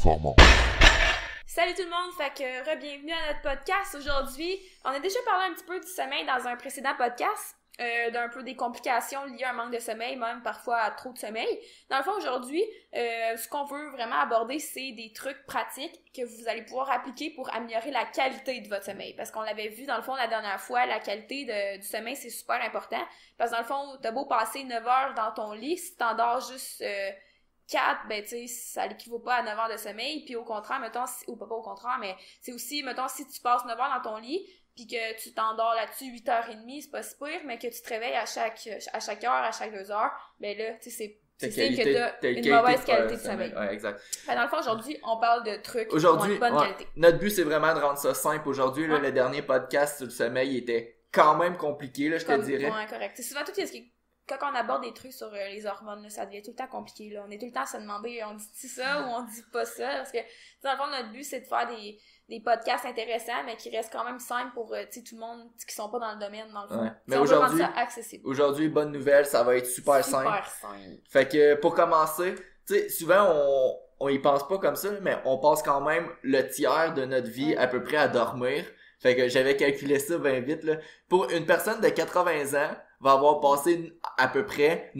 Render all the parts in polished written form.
performant. Salut tout le monde, fait que bienvenue à notre podcast. Aujourd'hui, on a déjà parlé un petit peu du sommeil dans un précédent podcast, d'un peu des complications liées à un manque de sommeil, même parfois à trop de sommeil. Dans le fond, aujourd'hui, ce qu'on veut vraiment aborder, c'est des trucs pratiques que vous allez pouvoir appliquer pour améliorer la qualité de votre sommeil. Parce qu'on l'avait vu dans le fond la dernière fois, la qualité du sommeil, c'est super important. Parce que dans le fond, t'as beau passer 9 heures dans ton lit, si t'endors juste 4, ben tu sais, ça l'équivaut pas à 9 heures de sommeil. Puis au contraire, mettons, ou pas au contraire, mais c'est aussi, mettons, si tu passes 9 heures dans ton lit, puis que tu t'endors là-dessus 8h30, c'est pas si pire, mais que tu te réveilles à chaque heure, à chaque 2 heures, ben là, tu sais, c'est signe que t'as une mauvaise qualité de sommeil. Ouais, exact. Fait, dans le fond, aujourd'hui, on parle de trucs qui ont une bonne qualité. Notre but, c'est vraiment de rendre ça simple. Aujourd'hui, là, le dernier podcast sur le sommeil était quand même compliqué, là, je te dirais. Ouais, correct. C'est souvent tout ce qui... Quand on aborde des trucs sur les hormones, là, ça devient tout le temps compliqué. Là. On est tout le temps à se demander, on dit ça ou on dit pas ça? Parce que, dans le fond, notre but, c'est de faire des podcasts intéressants, mais qui restent quand même simples pour tout le monde qui sont pas dans le domaine, dans le fond. Ouais. Mais aujourd'hui, aujourd'hui, bonne nouvelle, ça va être super simple. Fait que, pour commencer, tu sais, souvent, on y pense pas comme ça, mais on passe quand même le tiers de notre vie à peu près à dormir. Fait que j'avais calculé ça bien vite, là. Pour une personne de 80 ans, va avoir passé à peu près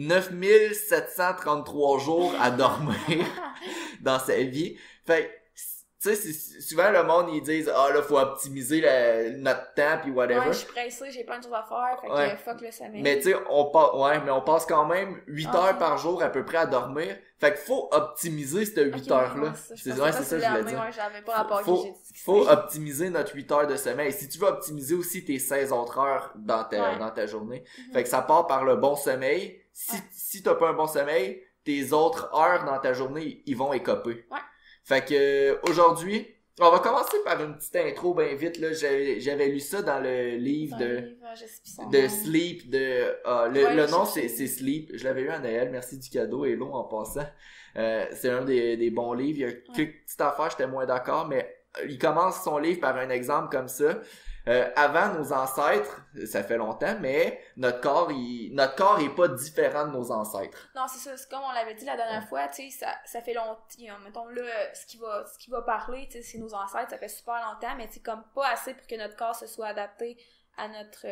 9733 jours à dormir dans sa vie. Fait tu sais, souvent le monde, ils disent « Ah là, faut optimiser notre temps pis whatever. » Ouais, je suis pressé, j'ai plein de choses à faire, fait que fuck le sommeil. Mais tu sais, on passe quand même 8 heures par jour à peu près à dormir. Fait que faut optimiser cette 8 heures-là. C'est ça que je voulais dire. Ouais, j'avais pas rapport faut optimiser notre 8 heures de sommeil. Si tu veux optimiser aussi tes 16 autres heures dans ta journée. Fait que ça part par le bon sommeil. Si t'as pas un bon sommeil, tes autres heures dans ta journée, ils vont écoper. Ouais. Fait que aujourd'hui, on va commencer par une petite intro bien vite là. J'avais lu ça dans le livre de Sleep le nom c'est Sleep. Je l'avais eu à Noël. Merci du cadeau, Hello en passant. C'est un des bons livres. Il y a quelques petites affaires, j'étais moins d'accord, mais il commence son livre par un exemple comme ça. Avant nos ancêtres, ça fait longtemps, mais notre corps est pas différent de nos ancêtres. Non, c'est ça, c'est comme on l'avait dit la dernière fois, tu sais, ça fait longtemps, mettons là, ce qui va parler, tu sais, c'est nos ancêtres, ça fait super longtemps, mais c'est comme pas assez pour que notre corps se soit adapté à notre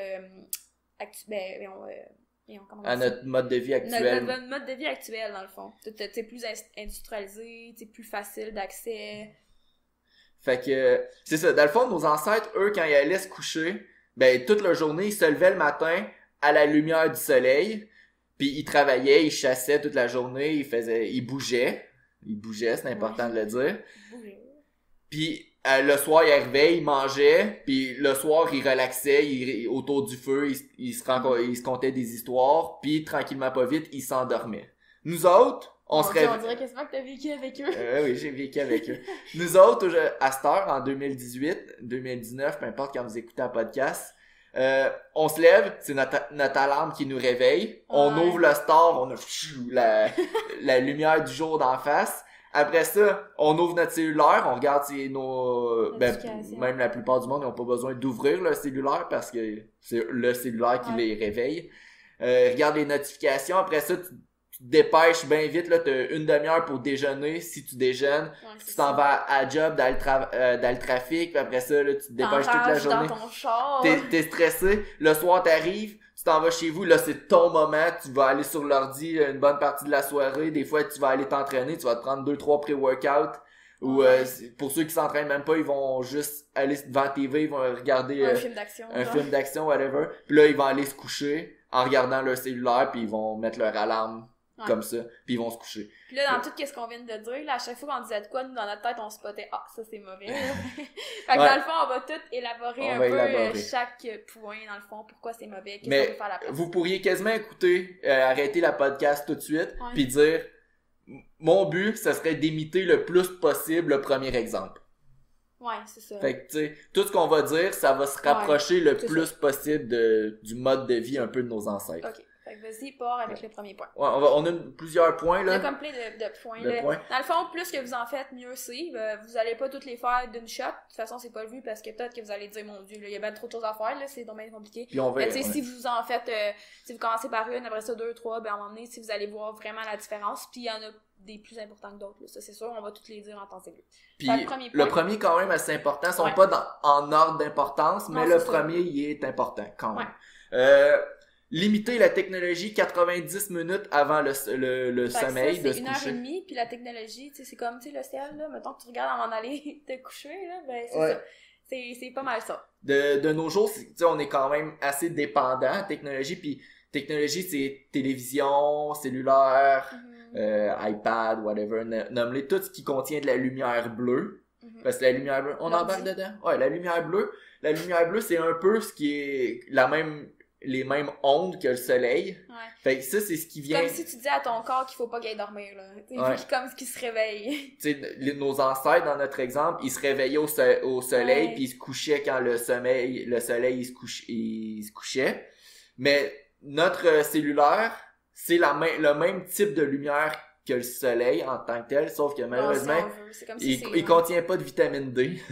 à notre mode de vie actuel. Notre mode de vie actuel, dans le fond. C'est plus industrialisé, c'est plus facile d'accès. Fait que, c'est ça. Dans le fond, nos ancêtres, eux, quand ils allaient se coucher, ben, toute leur journée, ils se levaient le matin à la lumière du soleil, puis ils travaillaient, ils chassaient toute la journée, ils bougeaient. Ils bougeaient, c'est important de le dire. Puis, le soir, ils arrivaient, ils mangeaient, puis le soir, ils relaxaient, autour du feu, ils se contaient des histoires, puis tranquillement pas vite, ils s'endormaient. Nous autres, on dirait quasiment que t'as vécu avec eux. Oui, j'ai vécu avec eux. Nous autres, à cette heure, en 2018, 2019, peu importe quand vous écoutez un podcast, on se lève, c'est notre alarme qui nous réveille. On ouvre le store, on a la lumière du jour d'en face. Après ça, on ouvre notre cellulaire, on regarde même la plupart du monde n'ont pas besoin d'ouvrir le cellulaire parce que c'est le cellulaire qui les réveille. Regarde les notifications, après ça, tu te dépêches bien vite, là, t'as une demi-heure pour déjeuner, si tu déjeunes, tu t'en vas à job dans le trafic, puis après ça, là, tu te dépêches toute la journée. Dans ton char. T'es stressé, le soir t'arrives, tu t'en vas chez vous, là, c'est ton moment, tu vas aller sur l'ordi une bonne partie de la soirée, des fois, tu vas aller t'entraîner, tu vas te prendre 2-3 pré-workouts, ou pour ceux qui s'entraînent même pas, ils vont juste aller devant la TV, ils vont regarder un film d'action, whatever, puis là, ils vont aller se coucher en regardant leur cellulaire, puis ils vont mettre leur alarme comme ça, puis ils vont se coucher. Puis là, dans tout ce qu'on vient de dire, là, à chaque fois qu'on disait de quoi, nous, dans notre tête, on spottait « Ah, ça, c'est mauvais. » Fait que dans le fond, on va tout élaborer peu chaque point, dans le fond, pourquoi c'est mauvais, qu'est-ce qu'on peut faire à la place. Vous pourriez quasiment écouter, arrêter la podcast tout de suite, puis dire « Mon but, ça serait d'imiter le plus possible le premier exemple. » Ouais, c'est ça. Fait que, tu sais, tout ce qu'on va dire, ça va se rapprocher le plus possible du mode de vie un peu de nos ancêtres. OK. Fait que vas-y, pars avec le premier point. Ouais, on a plusieurs points, là. Il y a comme plein de points, là. Dans le fond, plus que vous en faites, mieux c'est. Vous allez pas toutes les faire d'une shot. De toute façon, c'est pas le but parce que peut-être que vous allez dire, mon Dieu, là, il y a bien trop de choses à faire, là, c'est dommage compliqué. Puis on va, mais si vous en faites, si vous commencez par une, après ça 2, 3, ben à un moment donné, si vous allez voir vraiment la différence, puis il y en a des plus importants que d'autres, là. Ça c'est sûr, on va toutes les dire en temps aigu. Puis le premier quand même assez important, ils sont pas en ordre d'importance, mais le premier il est important quand même. Limiter la technologie 90 minutes avant le sommeil, de se coucher. C'est 1h30, puis la technologie, tu sais, c'est comme, tu sais, le ciel, là, mettons que tu regardes avant d'aller te coucher, là, ben c'est ça. C'est pas mal ça. De nos jours, tu sais, on est quand même assez dépendant de technologie, puis technologie, c'est télévision, cellulaire, iPad, whatever, nomme-les, tout ce qui contient de la lumière bleue. Parce que la lumière bleue, on embarque dedans? Ouais, la lumière bleue, c'est un peu ce qui est les mêmes ondes que le soleil. Ouais. Fait que ça, c'est ce qui vient... Comme si tu disais à ton corps qu'il faut pas qu'il aille dormir, là. Il faut comme qu'il se réveille. Tu sais, nos ancêtres, dans notre exemple, ils se réveillaient au soleil, puis ils se couchaient quand le soleil, il se couchait. Mais notre cellulaire, c'est le même type de lumière que le soleil en tant que tel, sauf que malheureusement, il contient pas de vitamine D.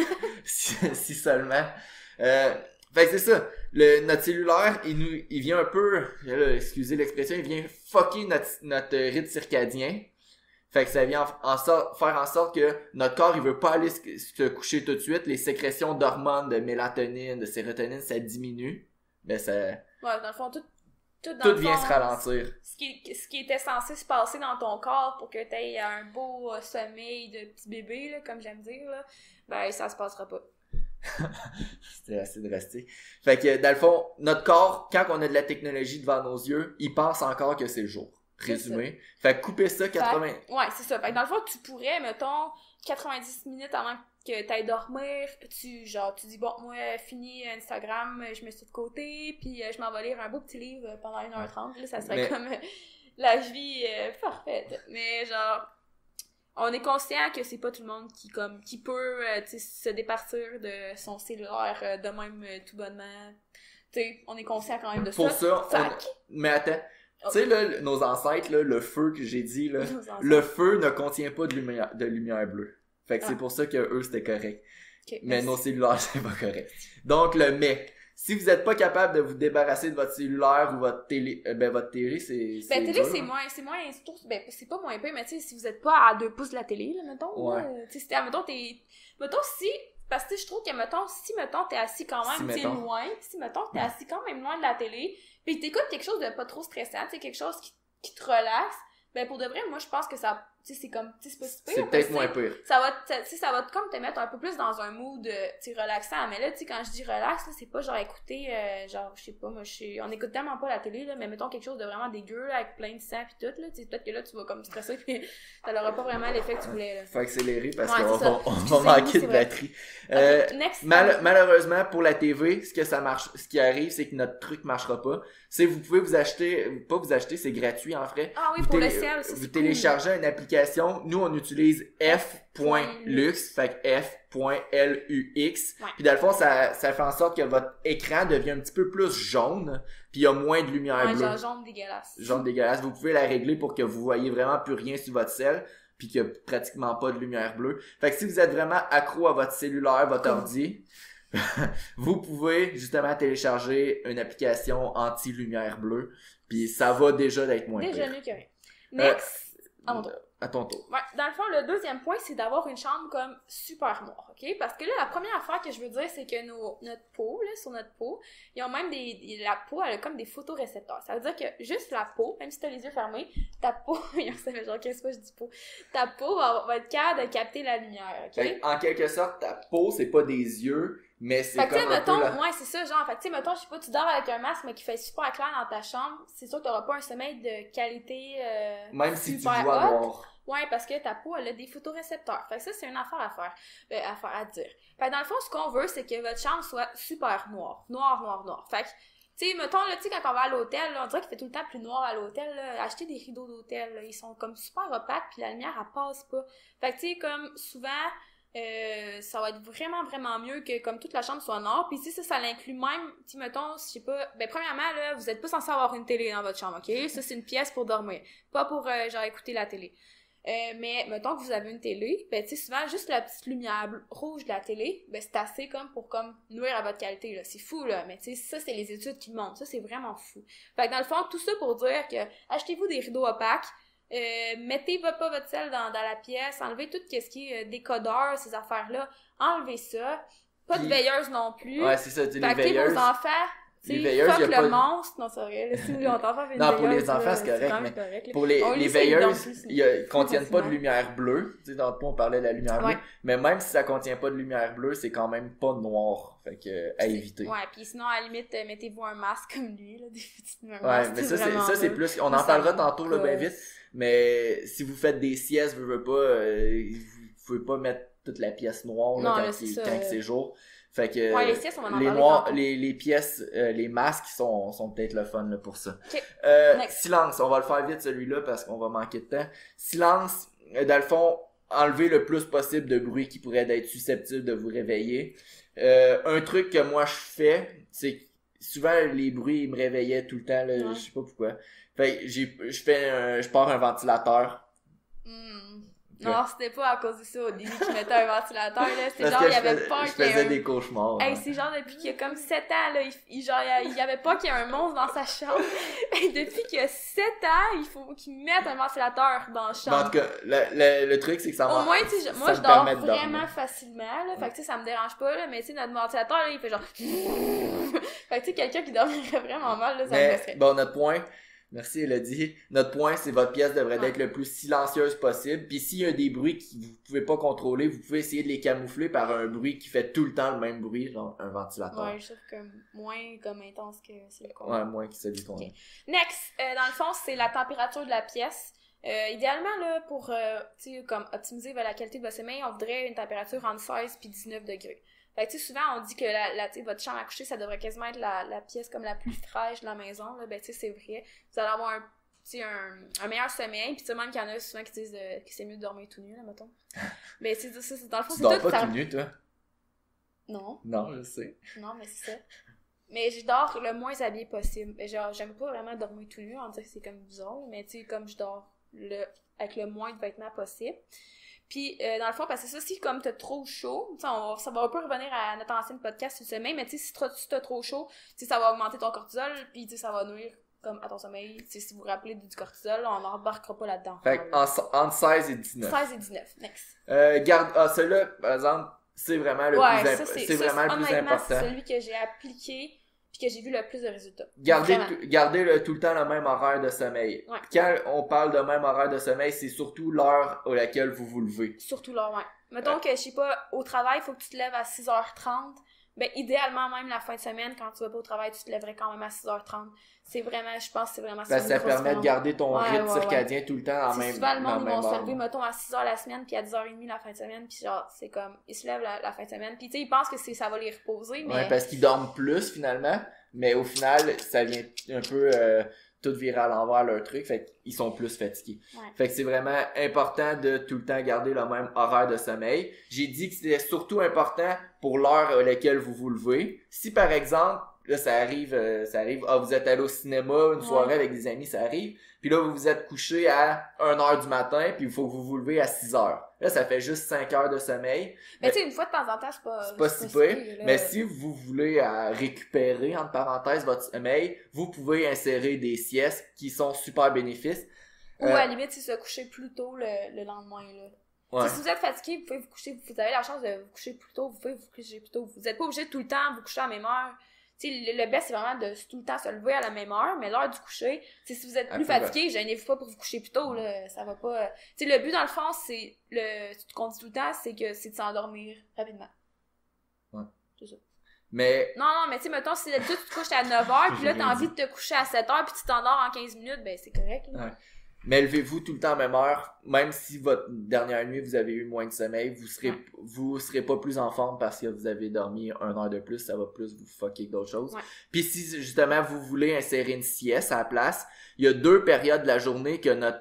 si seulement. Fait que c'est ça. Notre cellulaire, il vient un peu, excusez l'expression, il vient fucker notre rythme circadien. Fait que ça vient faire en sorte que notre corps, il veut pas aller se coucher tout de suite. Les sécrétions d'hormones, de mélatonine, de sérotonine, ça diminue. Ben ça... Ouais, dans le fond, tout vient se ralentir. Ce qui était censé se passer dans ton corps pour que tu aies un beau sommeil de petit bébé, là, comme j'aime dire, là, ben ça se passera pas. C'était assez drastique. Fait que dans le fond, notre corps, quand on a de la technologie devant nos yeux, il pense encore que c'est le jour. Résumé. Fait que couper ça 80... Ouais, c'est ça. Fait que dans le fond, tu pourrais, mettons, 90 minutes avant que t'ailles dormir, tu dis, bon, moi, fini Instagram, je me suis de côté, puis je m'en vais lire un beau petit livre pendant 1h30. Là, ça serait comme la vie parfaite. Mais genre... On est conscient que c'est pas tout le monde qui peut se départir de son cellulaire de même tout bonnement. T'sais, on est conscient quand même de ça. Pour ça, mais attends. Tu sais, là, nos ancêtres, là, le feu que j'ai dit, là, le feu ne contient pas de lumière bleue. Fait que c'est pour ça que eux c'était correct. Okay, mais nos cellulaires, c'est pas correct. Donc, le mais. Si vous n'êtes pas capable de vous débarrasser de votre cellulaire ou votre télé, votre télé, c'est télé, dur, c'est moins, c'est pas moins peu, mais tu sais, si vous êtes pas à 2 pouces de la télé, là, mettons, tu sais, mettons, parce que je trouve que, mettons, t'es assis quand même, loin, t'es assis quand même loin de la télé, pis t'écoutes quelque chose de pas trop stressant, tu sais, quelque chose qui te relaxe, ben, pour de vrai, moi, je pense que ça, tu sais, c'est comme, tu sais, c'est pas si pire. C'est peut-être moins pire. Ça va comme te mettre un peu plus dans un mood, tu sais, relaxant. Mais là, tu sais, quand je dis relax, là, c'est pas genre écouter, genre, je sais pas, moi, on écoute tellement pas la télé, là, mais mettons quelque chose de vraiment dégueu, là, avec plein de sang pis tout, là, tu sais, peut-être que là, tu vas comme stresser pis ça n'aura pas vraiment l'effet que tu voulais, là. Faut accélérer parce qu'on va manquer de batterie. Next. Malheureusement, pour la TV, ce qui arrive, c'est que notre truc marchera pas. C'est vous pouvez c'est gratuit en vrai. Ah oui, pour le ciel, vous téléchargez une application. Nous, on utilise f.lux, fait que f.lux. Puis dans le fond, ça fait en sorte que votre écran devient un petit peu plus jaune, puis il y a moins de lumière bleue. Genre jaune dégueulasse. Jaune dégueulasse. Vous pouvez la régler pour que vous voyez vraiment plus rien sur votre cell, puis qu'il y a pratiquement pas de lumière bleue. Fait que si vous êtes vraiment accro à votre cellulaire, votre ordi, vous pouvez justement télécharger une application anti-lumière bleue, puis ça va déjà d'être moins pire. Déjà mieux que rien. Next, à mon tour. À ton tour. Ouais, dans le fond, le deuxième point, c'est d'avoir une chambre comme super noire, ok? Parce que là, la première affaire que je veux dire, c'est que notre peau, là, sur notre peau, ils ont même la peau, elle a comme des photorécepteurs. Ça veut dire que juste la peau, même si t'as les yeux fermés, ta peau, ça fait genre 15 fois que je dis peau, ta peau va être capable de capter la lumière, ok? Fait, en quelque sorte, ta peau, c'est pas des yeux, mais c'est comme un mettons, peu ouais, c'est ça, genre, fait que tu sais, mettons, je sais pas, tu dors avec un masque, mais qui fait super clair dans ta chambre, c'est sûr que t'auras pas un sommeil de qualité, même si tu vois hot. noir. Ouais, parce que ta peau, elle a des photorécepteurs. Fait que ça, c'est une affaire à dire. Fait que dans le fond, ce qu'on veut, c'est que votre chambre soit super noire. Noir. Fait que, tu sais, mettons, là, tu sais, quand on va à l'hôtel, là, on dirait qu'il fait tout le temps plus noir à l'hôtel, là. Acheter des rideaux d'hôtel, là, ils sont comme super opaques, puis la lumière, elle passe pas. Fait que, tu sais, comme, souvent, ça va être vraiment, vraiment mieux que comme toute la chambre soit noire. Puis si ça l'inclut même, tu mettons, je sais pas, ben premièrement, là, vous êtes pas censé avoir une télé dans votre chambre, ok? Ça, c'est une pièce pour dormir, pas pour, genre, écouter la télé. Mais mettons que vous avez une télé, ben tu sais, souvent, juste la petite lumière rouge de la télé, ben c'est assez comme pour comme nuire à votre qualité, là. C'est fou, là, mais tu sais, ça, c'est les études qui le montrent. Ça, c'est vraiment fou. Fait que dans le fond, tout ça pour dire que achetez-vous des rideaux opaques, mettez pas votre sel dans la pièce, enlevez tout ce qui est décodeur, ces affaires-là, enlevez ça. Pas de veilleuse non plus. Ouais, c'est ça, tu sais, les Fait que veilleuses. vos enfants, Les tu sais, veilleuses, fuck y a le pas de- monstre. Non, c'est vrai, là, si on t'enfant fait une Non, pour les veilleuse, enfants, là, c'est correct, quand mais même correct, là. pour les On lit ça, ils veilleuses, dorment plus, ils contiennent pas de facilement. lumière bleue. Tu sais, dans le fond, on parlait de la lumière bleue. Ouais. Mais même si ça contient pas de lumière bleue, c'est quand même pas noir. Fait que, à éviter. Ouais, puis sinon, à la limite, mettez-vous un masque comme lui, là, des petites Ouais, masques, mais ça, vraiment c'est là. plus, on en Ça parlera me tantôt, là, bien vite. Mais si vous faites des siestes, vous pouvez pas, vous pouvez pas mettre toute la pièce noire, là, Non, quand, là, c'est ça. quand c'est jour. Fait que, Ouais, les siestes, on va en les parler noirs, tantôt. les pièces, les masques sont peut-être le fun, là, pour ça. Ok. Next. Silence, on va le faire vite, celui-là, parce qu'on va manquer de temps. Silence, dans le fond, enlever le plus possible de bruit qui pourrait être susceptible de vous réveiller. Un truc que moi je fais, c'est que souvent les bruits ils me réveillaient tout le temps, là, Ouais. je sais pas pourquoi. Fait que je pars un ventilateur. Non, c'était pas à cause de ça au début qu'il mettait un ventilateur, là. C'était Parce genre, que il y avait peur je qu'il y ait faisais un... des cauchemars. Hey, hein. c'est genre depuis qu'il y a comme 7 ans, là, il y avait pas qu'il y ait un monstre dans sa chambre. Et depuis qu'il y a 7 ans, il faut qu'il mette un ventilateur dans la Mais en chambre. tout cas, le truc c'est que ça Au m'a- moins, tu sais, moi, ça je me dors permet de dormir. vraiment facilement, là. Fait que, tu sais, ça me dérange pas, là. Mais, tu sais, notre ventilateur, là, il fait genre... Fait que, tu sais, quelqu'un qui dormirait vraiment mal, là, ça me Mais laisserait. bon, notre point, merci Elodie, notre point c'est votre pièce devrait Ouais. être le plus silencieuse possible. Puis s'il y a des bruits que vous pouvez pas contrôler, vous pouvez essayer de les camoufler par un bruit qui fait tout le temps le même bruit, genre un ventilateur. Ouais, je trouve que moins comme intense que c'est le Ouais, moins que celui qu'on a. Ok. Next, dans le fond, c'est la température de la pièce. Idéalement, là, pour tu sais, comme optimiser la qualité de votre sommeil, on voudrait une température entre 16 et 19 degrés. Fait que, tu sais, souvent, on dit que tu sais, votre chambre à coucher, ça devrait quasiment être la pièce comme la plus fraîche de la maison. Là. Ben, tu sais, c'est vrai. Vous allez avoir un meilleur sommeil. Puis, tu sais, même qu'il y en a souvent qui disent que c'est mieux de dormir tout nu, là, mettons. Ben, c'est ça, dans le fond, Tu c'est dors tout. pas ça... tout nu, toi? Non. Non, je sais. Non, mais c'est ça. Mais je dors le moins habillée possible. Genre, j'aime pas vraiment dormir tout nu, on dirait que c'est comme bizarre, mais tu sais, comme je dors avec le moins de vêtements possible. Puis, dans le fond, parce que ça, si comme t'as trop chaud, ça va un peu revenir à notre ancien podcast sur le sommeil, mais tu sais, si t'as trop chaud, tu sais, ça va augmenter ton cortisol, puis tu sais, ça va nuire comme à ton sommeil. Tu sais, si vous vous rappelez du cortisol, on n'embarquera pas là-dedans. Fait que entre 16 et 19. 16 et 19, next. Celui-là, par exemple, c'est vraiment le Ouais, ça, c'est vraiment le plus honnêtement, important. c'est celui que j'ai appliqué puis que j'ai vu le plus de résultats. Gardez Vraiment. tout le temps le même horaire de sommeil. Ouais. Quand on parle de même horaire de sommeil, c'est surtout l'heure à laquelle vous vous levez. Surtout là, ouais. Mettons que, je sais pas, au travail, il faut que tu te lèves à 6h30. Ben, idéalement, même la fin de semaine, quand tu vas pas au travail, tu te lèverais quand même à 6h30. C'est vraiment, je pense que c'est vraiment Parce que ça une grosse permet de différence. garder ton Ouais, rythme ouais, circadien tout le temps en C'est même souvent le dans monde, le ils vont même se lever, ordre. mettons, à 6h la semaine, puis à 10h30 la fin de semaine, puis genre, c'est comme, ils se lèvent la fin de semaine, puis tu sais, ils pensent que ça va les reposer, mais... Ouais, parce qu'ils dorment plus finalement, mais au final, ça vient un peu tout virer à l'envers leur truc, fait qu'ils sont plus fatigués. Ouais. Fait que c'est vraiment important de tout le temps garder le même horaire de sommeil. J'ai dit que c'était surtout important pour l'heure à laquelle vous vous levez. Si par exemple, là ça arrive, vous êtes allé au cinéma une soirée avec des amis, ça arrive, puis là vous vous êtes couché à 1h du matin, puis il faut que vous vous levez à 6h. Là ça fait juste 5 heures de sommeil. Mais tu sais, une fois de temps en temps, c'est pas si pire, pire, là. mais si vous voulez récupérer, entre parenthèses, votre sommeil, vous pouvez insérer des siestes qui sont super bénéfices. Ou à la limite, c'est se coucher plus tôt le lendemain, là. Ouais. Si vous êtes fatigué, vous pouvez vous coucher, vous avez la chance de vous coucher plus tôt, vous pouvez vous coucher plus tôt. Vous n'êtes pas obligé de tout le temps vous coucher à la même heure. Tu sais, le best, c'est vraiment de tout le temps se lever à la même heure, mais l'heure du coucher, si vous êtes plus fatigué, gênez-vous pas pour vous coucher plus tôt, là, ça va pas... Tu sais, le but, dans le fond, c'est, ce qu'on dit tout le temps, c'est de s'endormir rapidement. Ouais. C'est ça. Mais... Non, mais tu sais, mettons, si d'habitude tu te couches à 9h, puis là, t'as envie de te coucher à 7h, puis tu t'endors en 15 minutes, ben c'est correct, là. Ouais. Mais levez-vous tout le temps à la même heure, même si votre dernière nuit vous avez eu moins de sommeil, vous serez pas plus en forme parce que vous avez dormi 1 heure de plus, ça va plus vous fucker que d'autres choses. Ouais. Puis si justement vous voulez insérer une sieste à la place, il y a 2 périodes de la journée que notre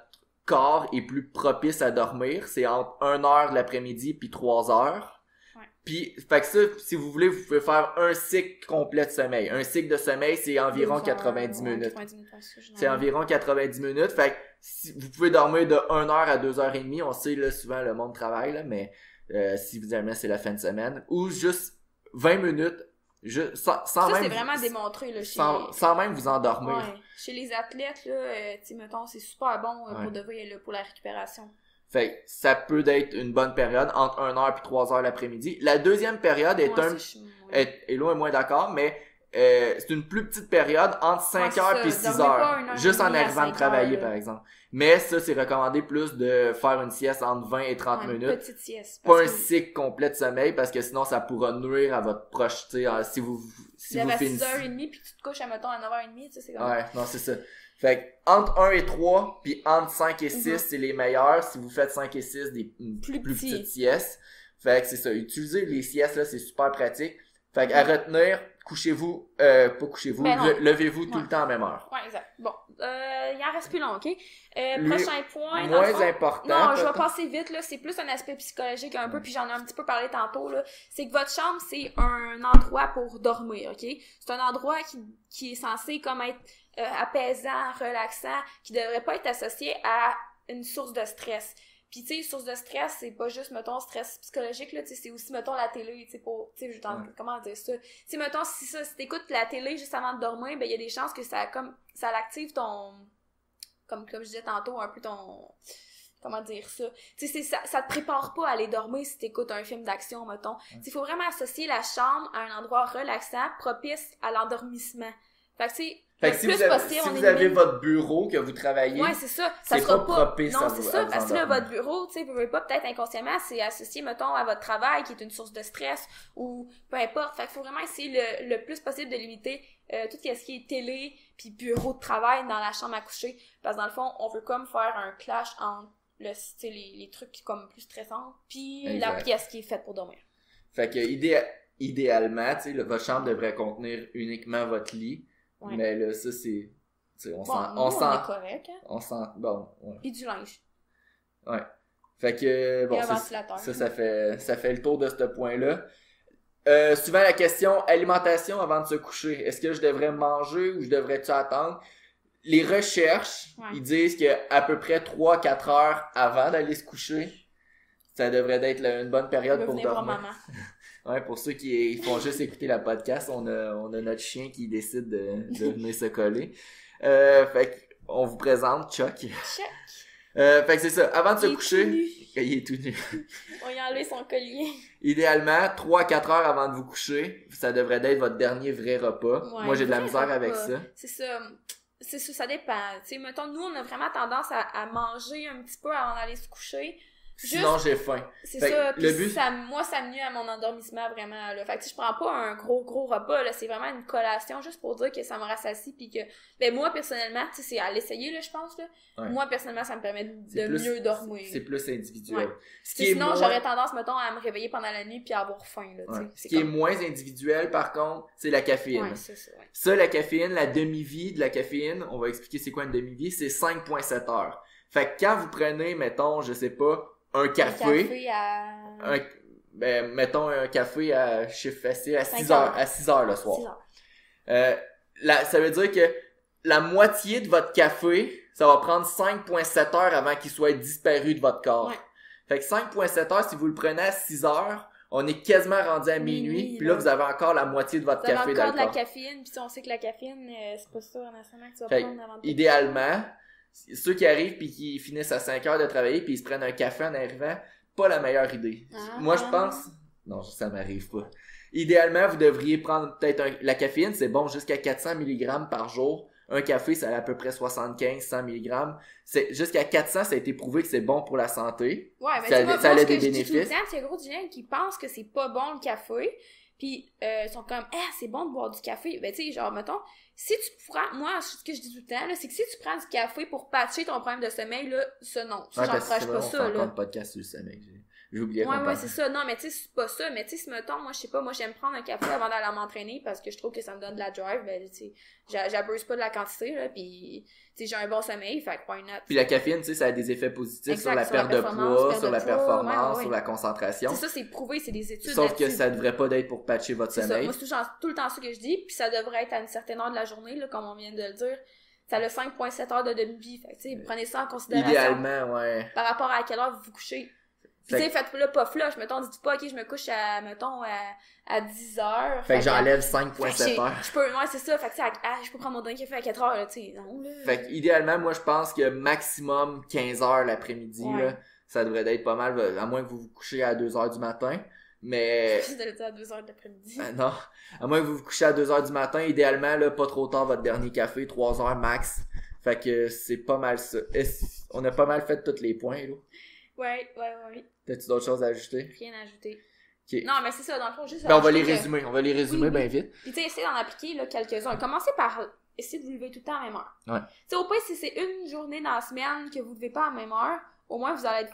corps est plus propice à dormir. C'est entre 1 heure de l'après-midi puis 3 heures. Ouais. Puis, fait que ça, si vous voulez, vous pouvez faire un cycle complet de sommeil. Un cycle de sommeil, c'est environ 90 minutes. 90 minutes, C'est environ 90 minutes. Fait que si vous pouvez dormir de 1 heure à 2h30. On sait, là, souvent, le monde travaille, là, mais si vous aimez, c'est la fin de semaine. Ou juste 20 minutes. Sans ça, même, c'est vraiment démontré, là, sans même vous endormir. Ouais. Chez les athlètes, là, tu sais, mettons, c'est super bon Ouais. pour de vrai, là, pour la récupération. Fait que ça peut être une bonne période, entre 1 heure et 3 heures l'après-midi. La deuxième période est est loin moins d'accord, mais c'est une plus petite période, entre 5 heures et 6 heures. Juste en arrivant de travailler, par exemple. Mais ça, c'est recommandé plus de faire une sieste entre 20 et 30 minutes. Une petite sieste. Pas un cycle complet de sommeil, parce que sinon, ça pourra nuire à votre proche, tu sais, si vous à finissez... 6h30, puis tu te couches, mettons, à 9h30, tu sais, c'est comme... Ouais, non, c'est ça. Fait que, entre 1 et 3, puis entre 5 et 6, c'est les meilleurs. Si vous faites 5 et 6, une plus petites siestes. Fait que c'est ça. Utilisez les siestes, là, c'est super pratique. Fait que, à retenir, couchez-vous, pas couchez-vous, levez-vous tout le temps à la même heure. Ouais, exact. Bon, il en reste plus long, ok? Lui, prochain point. Moins important. Non, je vais passer vite, là. C'est plus un aspect psychologique un peu, puis j'en ai un petit peu parlé tantôt, là. C'est que votre chambre, c'est un endroit pour dormir, ok? C'est un endroit qui est censé comme être apaisant, relaxant, qui devrait pas être associé à une source de stress. Puis, tu sais, source de stress, c'est pas juste, mettons, stress psychologique, là, tu sais, c'est aussi, mettons, la télé, tu sais, pour, tu sais, comment dire ça? Tu sais, mettons, si t'écoutes la télé juste avant de dormir, ben, il y a des chances que ça l'active ton, comme je disais tantôt, un peu ton, comment dire ça? Tu sais, ça te prépare pas à aller dormir si t'écoutes un film d'action, mettons. Tu sais, il faut vraiment associer la chambre à un endroit relaxant, propice à l'endormissement. Fait que, tu sais, fait que si vous avez votre bureau que vous travaillez, ouais, c'est ça. Ça sera pas propice non, à c'est vous, ça, à vous parce que là, endormir. votre bureau, tu sais, vous pouvez pas peut-être inconsciemment, c'est associé, mettons, à votre travail qui est une source de stress ou peu importe. Fait qu'il faut vraiment essayer le plus possible de limiter tout ce qui est télé puis bureau de travail dans la chambre à coucher. Parce que dans le fond, on veut comme faire un clash entre les trucs comme plus stressants puis la pièce qui est faite pour dormir. Fait que idéalement, tu sais, votre chambre devrait contenir uniquement votre lit. Ouais. Mais là, ça, c'est... On est correct, hein? On sent... Bon, ouais. Puis du linge. Ouais. Fait que... Bon, ça fait le tour de ce point-là. Souvent, la question alimentation avant de se coucher. Est-ce que je devrais manger ou je devrais-tu attendre? Les recherches, ils disent qu'à peu près 3-4 heures avant d'aller se coucher, ça devrait être une bonne période pour dormir. Ouais, pour ceux qui font juste écouter la podcast, on a notre chien qui décide de venir se coller. Fait qu'on vous présente Chuck. Fait que c'est ça, avant de se coucher, il est tout nu. On y a enlevé son collier. Idéalement, 3-4 heures avant de vous coucher, ça devrait être votre dernier vrai repas. Ouais, moi, j'ai de la misère avec ça. C'est ça, ça dépend. Tu sais, mettons, nous, on a vraiment tendance à manger un petit peu avant d'aller se coucher. Sinon, j'ai faim. C'est ça, puis moi, ça me nuit à mon endormissement, vraiment, là. Fait que, je prends pas un gros repas, là. C'est vraiment une collation, juste pour dire que ça me rassasie, puis que... Ben, moi, personnellement, tu sais, c'est à l'essayer, là, je pense, là. Ouais. Moi, personnellement, ça me permet de mieux dormir. C'est plus individuel. Ouais. Sinon, j'aurais tendance, mettons, à me réveiller pendant la nuit puis à avoir faim, là, tu sais. Ce qui est moins individuel, par contre, c'est la caféine. Ouais, c'est ça, ouais. Ça, la caféine, la demi-vie de la caféine, on va expliquer c'est quoi une demi-vie, c'est 5,7 heures. Fait que quand vous prenez, mettons, je sais pas, un café mettons un café à chiffre facile à 6 heures le soir. 6 heures. Ça veut dire que la moitié de votre café, ça va prendre 5,7 heures avant qu'il soit disparu de votre corps. Ouais. Fait que 5,7 heures, si vous le prenez à 6 heures, on est quasiment rendu à minuit, puis là, vous avez encore la moitié de votre café dans le corps. Vous avez encore de la caféine, puis on sait que la caféine, c'est pas ça, nécessairement, que tu vas prendre avant de... Idéalement, ceux qui arrivent puis qui finissent à 5 heures de travailler puis ils se prennent un café en arrivant, pas la meilleure idée. Moi, je pense... Non, ça m'arrive pas. Idéalement, vous devriez prendre peut-être la caféine, c'est bon jusqu'à 400 mg par jour. Un café, ça a à peu près 75-100 mg. Jusqu'à 400, ça a été prouvé que c'est bon pour la santé. Ouais, mais ça a des bénéfices. Il y a gros de gens qui pensent que c'est pas bon le café, puis ils sont comme c'est bon de boire du café. Ben tu sais, genre mettons, si tu prends, moi ce que je dis tout le temps là, c'est que si tu prends du café pour patcher ton problème de sommeil là, ça non, ça j'encourage pas ça là. On fait podcast sur le sommeil. J'ai oublié qu'on Ouais, parle. c'est ça. Non, mais tu sais, c'est pas ça. Mais tu sais, si mettons, moi, je sais pas, moi, j'aime prendre un café avant d'aller m'entraîner parce que je trouve que ça me donne de la drive. Ben, tu sais, j'abuse pas de la quantité, là. Puis, tu sais, j'ai un bon sommeil, fait que why not? Puis la caféine, tu sais, ça a des effets positifs Exact, sur la perte de poids, sur la performance, sur la concentration. C'est ça, c'est prouvé, c'est des études. Sauf que ça devrait pas d'être pour patcher votre c'est sommeil. Ça. Moi, c'est tout le temps ça que je dis. Puis ça devrait être à une certaine heure de la journée, là, comme on vient de le dire. Ça a 5,7 heures de demi-vie. Fait que, tu sais, prenez ça en considération. Idéalement, ouais. Par rapport à quelle heure vous vous couchez. Tu sais, faites-le pas flush. Mettons, dites pas, ok, je me couche à 10 heures. Fait que j'enlève 5,7 heures. Ouais, c'est ça. Fait que, je peux prendre mon dernier café à 4 heures, là, tu sais. Non, là. Fait que, idéalement, moi, je pense que maximum 15 heures l'après-midi, là, ça devrait être pas mal, à moins que vous vous couchiez à 2 heures du matin. Mais. Je te dire à 2 heures de l'après-midi. Non. À moins que vous vous couchiez à 2 heures du matin, idéalement, là, pas trop tard votre dernier café, 3 heures max. Fait que c'est pas mal ça. On a pas mal fait tous les points, là. Ouais. T'as-tu d'autres choses à ajouter? Rien à ajouter. Okay. Non, mais c'est ça, dans le fond, juste. Ben, on va les résumer bien vite. Puis, tu sais, essayez d'en appliquer, là, quelques-uns. Commencez par essayer de vous lever tout le temps à la même heure. Ouais. Tu sais, au pire, si c'est une journée dans la semaine que vous ne levez pas à la même heure, au moins, vous allez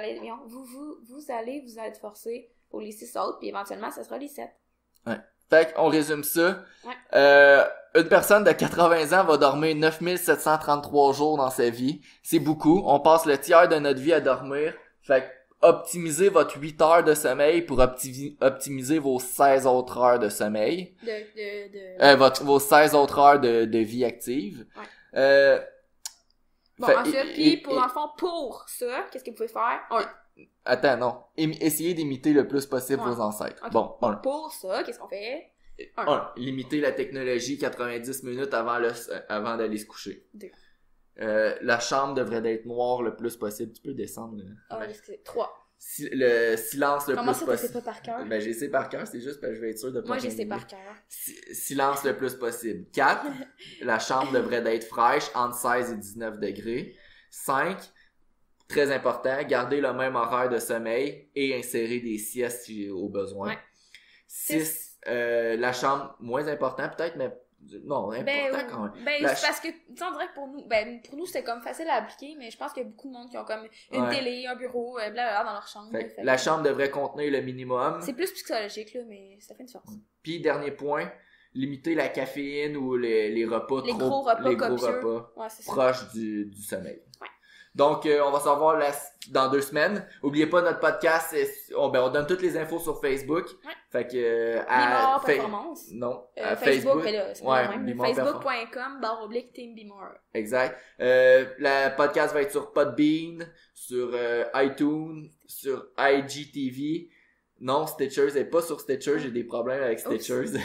être forcé pour les 6 autres, puis éventuellement, ça sera les 7. Ouais. Fait qu'on résume ça. Ouais. Une personne de 80 ans va dormir 9733 jours dans sa vie. C'est beaucoup. On passe le tiers de notre vie à dormir. Fait que optimisez votre 8 heures de sommeil pour optimiser vos 16 autres heures de sommeil. Vos 16 autres heures de vie active. Ouais. Bon, ensuite, puis dans le fond, pour ça, qu'est-ce que vous pouvez faire? Attends, non. Essayez d'imiter le plus possible vos ancêtres. Okay. Bon. Pour ça, qu'est-ce qu'on fait? 1. Limiter la technologie 90 minutes avant d'aller se coucher. 2. La chambre devrait être noire le plus possible. Tu peux descendre. Excusez. 3. Le silence le Comment plus possible. Comment ça, tu sais pas par cœur? Ben, j'essaie par cœur, c'est juste parce que je vais être sûr de pas. Moi, j'essaie par cœur. Silence le plus possible. 4. La chambre devrait être fraîche, entre 16 et 19 degrés. 5. Très important, garder le même horaire de sommeil et insérer des siestes au besoin. Ouais. 6. La chambre, moins important peut-être, mais non, important quand même. C'est parce que, tu sais, on dirait que pour nous, c'était comme facile à appliquer, mais je pense qu'il y a beaucoup de monde qui ont comme une télé, un bureau, blablabla dans leur chambre. La chambre devrait contenir le minimum. C'est plus psychologique, là, mais ça fait une différence. Puis, dernier point, limiter la caféine ou les repas gros repas proches du sommeil. Ouais. Donc, on va se revoir dans 2 semaines. Oubliez pas notre podcast. On donne toutes les infos sur Facebook. Ouais. Fait que Performance. Non. Facebook. Facebook.com/Team Bimore. Exact. Le podcast va être sur Podbean, sur iTunes, sur IGTV. Non, Stitchers est pas sur Stitchers. J'ai des problèmes avec Stitchers.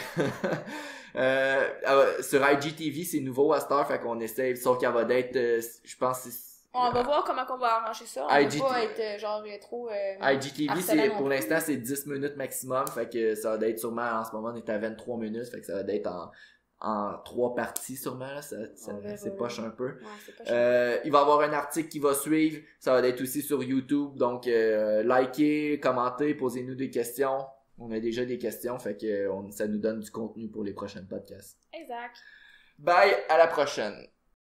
Sur IGTV, c'est nouveau à cette heure. Fait qu'on essaie. Sauf qu'elle va être, je pense, on va voir comment on va arranger ça. On va pas être genre trop. IGTV, pour l'instant, c'est 10 minutes maximum. Fait que ça va être sûrement, en ce moment, on est à 23 minutes. Fait que ça va être en 3 parties sûrement. Là. C'est poche un peu. Ouais, c'est poche. Il va y avoir un article qui va suivre. Ça va être aussi sur YouTube. Donc, likez, commentez, posez-nous des questions. On a déjà des questions. Fait que ça nous donne du contenu pour les prochains podcasts. Exact. Bye, à la prochaine.